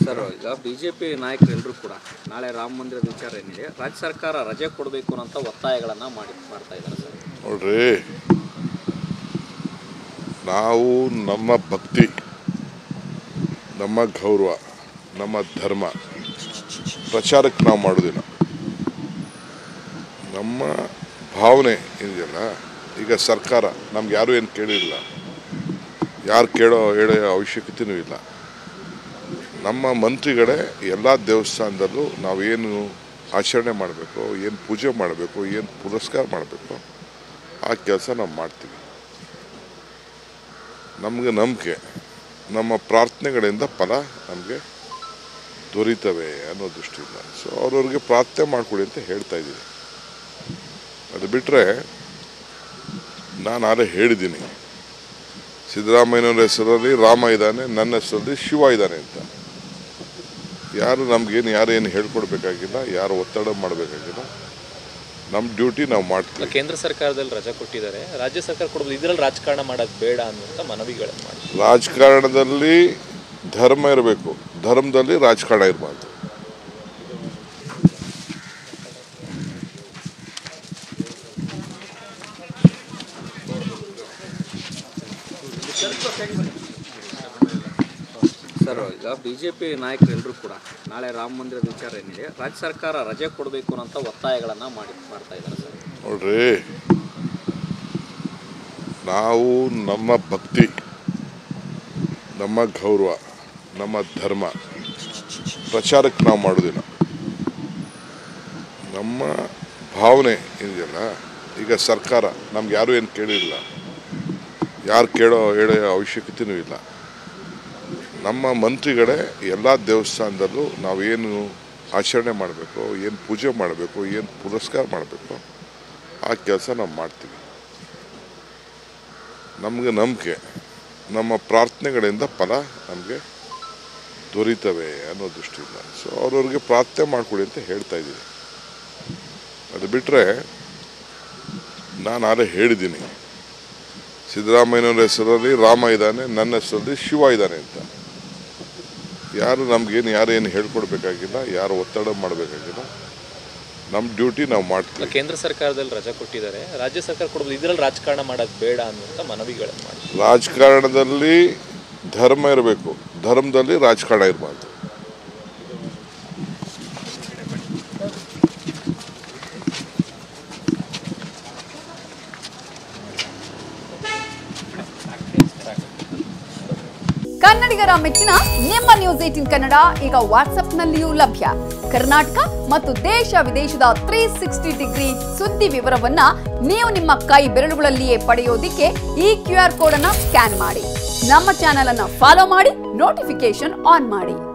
Sir, ಈಗ BJP ನಾಯಕರೆಲ್ಲರೂ ಕೂಡ ನಾಳೆ ರಾಮ ಮಂದಿರದ ವಿಚಾರ ಏನಿದೆ, ರಾಜ್ಯ ಸರ್ಕಾರ ರಜೆ ಕೊಡಬೇಕು ಅಂತ ಒತ್ತಾಯಗಳನ್ನು ಮಾಡ್ತಾ ಇದ್ದಾರೆ ಸರ್. ನೋಡ್ರಿ, ನಾವು ನಮ್ಮ ಭಕ್ತಿ, ನಮ್ಮ ಗೌರವ, ನಮ್ಮ ಧರ್ಮ ಪ್ರಚಾರಕ್ಕೆ ನಾವು ಮಾಡೋದಿಲ್ಲ. ನಮ್ಮ ಭಾವನೆ ಏನಿದೆಯಲ್ಲ, ಈಗ ಸರ್ಕಾರ ನಮ್ಗೆ ಯಾರೂ ಏನು ಕೇಳಿಲ್ಲ, ಯಾರು ಹೇಳೋ ಅವಶ್ಯಕತೆಯೂ ಇಲ್ಲ. ನಮ್ಮ ಮಂತ್ರಿಗಳೇ ಎಲ್ಲ ದೇವಸ್ಥಾನದಲ್ಲೂ ನಾವೇನು ಆಚರಣೆ ಮಾಡಬೇಕು, ಏನು ಪೂಜೆ ಮಾಡಬೇಕು, ಏನು ಪುರಸ್ಕಾರ ಮಾಡಬೇಕು ಆ ಕೆಲಸ ನಾವು ಮಾಡ್ತೀವಿ. ನಮಗೆ ನಂಬಿಕೆ, ನಮ್ಮ ಪ್ರಾರ್ಥನೆಗಳಿಂದ ಫಲ ನಮಗೆ ದೊರೀತವೆ ಅನ್ನೋ ದೃಷ್ಟಿಯಿಂದ ಸೊ ಅವ್ರವ್ರಿಗೆ ಪ್ರಾರ್ಥನೆ ಮಾಡ್ಕೊಳ್ಳಿ ಅಂತ ಹೇಳ್ತಾ ಇದ್ದೀನಿ. ಅದು ಬಿಟ್ಟರೆ ನಾನು ಆಲೇ ಹೇಳಿದ್ದೀನಿ, ಸಿದ್ದರಾಮಯ್ಯನವ್ರ ಹೆಸರಲ್ಲಿ ರಾಮ ಇದ್ದಾನೆ, ನನ್ನ ಹೆಸರಲ್ಲಿ ಶಿವ ಇದ್ದಾನೆ ಅಂತ. ಯಾರು ನಮಗೇನು ಯಾರೇನು ಹೇಳ್ಕೊಡ್ಬೇಕಾಗಿಲ್ಲ, ಯಾರು ಒತ್ತಡ ಮಾಡಬೇಕಾಗಿಲ್ಲ. ನಮ್ಮ ಡ್ಯೂಟಿ ನಾವು ಮಾಡ್ತೀವಿ. ಕೇಂದ್ರ ಸರ್ಕಾರದಲ್ಲಿ ರಜೆ ಕೊಟ್ಟಿದ್ದಾರೆ, ರಾಜ್ಯ ಸರ್ಕಾರ ಕೊಡಬಹುದು, ಇದರಲ್ಲಿ ರಾಜಕಾರಣ ಮಾಡೋದು ಬೇಡ ಅನ್ನುವಂಥ ಮನವಿಗಳನ್ನು ಮಾಡಿ. ರಾಜಕಾರಣದಲ್ಲಿ ಧರ್ಮ ಇರಬೇಕು, ಧರ್ಮದಲ್ಲಿ ರಾಜಕಾರಣ ಇರಬಾರ್ದು. ಸರ್, ಈಗ ಬಿಜೆಪಿ ನಾಯಕರೆಲ್ಲರೂ ಕೂಡ ನಾಳೆ ರಾಮ ಮಂದಿರದ ವಿಚಾರ ಏನಿದೆ, ರಾಜ್ಯ ಸರ್ಕಾರ ರಜೆ ಕೊಡಬೇಕು ಅಂತ ಒತ್ತಾಯಗಳನ್ನು ಮಾಡ್ತಾ ಇದ್ದಾರೆ ಸರ್. ನೋಡ್ರಿ, ನಾವು ನಮ್ಮ ಭಕ್ತಿ, ನಮ್ಮ ಗೌರವ, ನಮ್ಮ ಧರ್ಮ ಪ್ರಚಾರಕ್ಕೆ ನಾವು ಮಾಡೋದಿಲ್ಲ. ನಮ್ಮ ಭಾವನೆ ಏನಿದೆಯಲ್ಲ, ಈಗ ಸರ್ಕಾರ ನಮ್ಗೆ ಯಾರೂ ಏನು ಕೇಳಿಲ್ಲ, ಯಾರು ಹೇಳೋ ಅವಶ್ಯಕತೆಯೂ ಇಲ್ಲ. ನಮ್ಮ ಮಂತ್ರಿಗಳೇ ಎಲ್ಲ ದೇವಸ್ಥಾನದಲ್ಲೂ ನಾವೇನು ಆಚರಣೆ ಮಾಡಬೇಕು, ಏನು ಪೂಜೆ ಮಾಡಬೇಕು, ಏನು ಪುರಸ್ಕಾರ ಮಾಡಬೇಕು ಆ ಕೆಲಸ ನಾವು ಮಾಡ್ತೀವಿ. ನಮಗೆ ನಂಬಿಕೆ, ನಮ್ಮ ಪ್ರಾರ್ಥನೆಗಳಿಂದ ಫಲ ನಮಗೆ ದೊರೀತವೆ ಅನ್ನೋ ದೃಷ್ಟಿಯಿಂದ ಸೊ ಅವ್ರವ್ರಿಗೆ ಪ್ರಾರ್ಥನೆ ಮಾಡ್ಕೊಳ್ಳಿ ಅಂತ ಹೇಳ್ತಾ ಇದ್ದೀನಿ. ಅದು ಬಿಟ್ಟರೆ ನಾನು ಆಲೇ ಹೇಳಿದ್ದೀನಿ, ಸಿದ್ದರಾಮಯ್ಯನವ್ರ ಹೆಸರಲ್ಲಿ ರಾಮ ಇದ್ದಾನೆ, ನನ್ನ ಹೆಸರಲ್ಲಿ ಶಿವ ಇದ್ದಾನೆ ಅಂತ. ಯಾರು ನಮಗೇನು ಯಾರೇನು ಹೇಳ್ಕೊಡ್ಬೇಕಾಗಿಲ್ಲ, ಯಾರು ಒತ್ತಡ ಮಾಡಬೇಕಾಗಿಲ್ಲ. ನಮ್ಮ ಡ್ಯೂಟಿ ನಾವು ಮಾಡ್ತೀವಿ. ಕೇಂದ್ರ ಸರ್ಕಾರದಲ್ಲಿ ರಜೆ ಕೊಟ್ಟಿದ್ದಾರೆ, ರಾಜ್ಯ ಸರ್ಕಾರ ಕೊಡಬಹುದು, ಇದರಲ್ಲಿ ರಾಜಕಾರಣ ಮಾಡೋದು ಬೇಡ ಅನ್ನುವಂಥ ಮನವಿಗಳನ್ನು ಮಾಡಿ. ರಾಜಕಾರಣದಲ್ಲಿ ಧರ್ಮ ಇರಬೇಕು, ಧರ್ಮದಲ್ಲಿ ರಾಜಕಾರಣ ಇರಬಾರ್ದು. ಕನ್ನಡಿಗರ ಮೆಚ್ಚಿನ ನಿಮ್ಮ ನ್ಯೂಸ್ 18 ಕನ್ನಡ ಈಗ ವಾಟ್ಸ್ಆಪ್ನಲ್ಲಿಯೂ ಲಭ್ಯ. ಕರ್ನಾಟಕ ಮತ್ತು ದೇಶ ವಿದೇಶದ 360 ಡಿಗ್ರಿ ಸುದ್ದಿ ವಿವರವನ್ನ ನೀವು ನಿಮ್ಮ ಕೈ ಬೆರಳುಗಳಲ್ಲಿಯೇ ಪಡೆಯೋದಿಕ್ಕೆ ಈ QR ಕೋಡ್ ಅನ್ನು ಸ್ಕ್ಯಾನ್ ಮಾಡಿ. ನಮ್ಮ ಚಾನೆಲ್ ಅನ್ನು ಫಾಲೋ ಮಾಡಿ, ನೋಟಿಫಿಕೇಶನ್ ಆನ್ ಮಾಡಿ.